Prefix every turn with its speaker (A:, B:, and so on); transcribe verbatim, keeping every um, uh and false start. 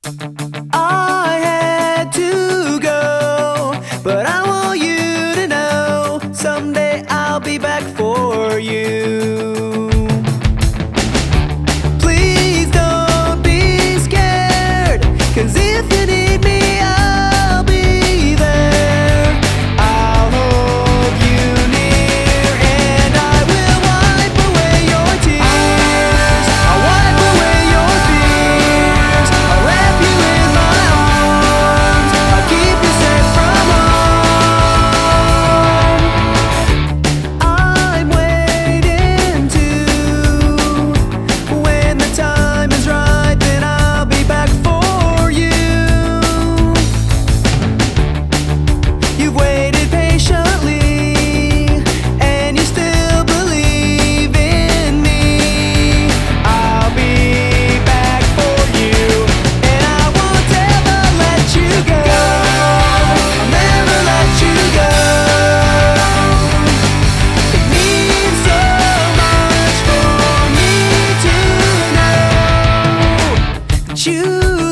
A: I had to go, but I want you to know someday I'll be back for you. Please don't be scared, 'cause if you need me, I'll be there. I'll hold you near, and I will wipe away your tears. I'll wipe away your fears. I'll wrap you in my arms. I'll keep you safe from harm. I'm waiting too. When the time is right, then I'll be back for you. You've waited patiently, and you still believe in me. I'll be back for you, and I won't ever let you go. I'll never let you go. It means so much for me to know that you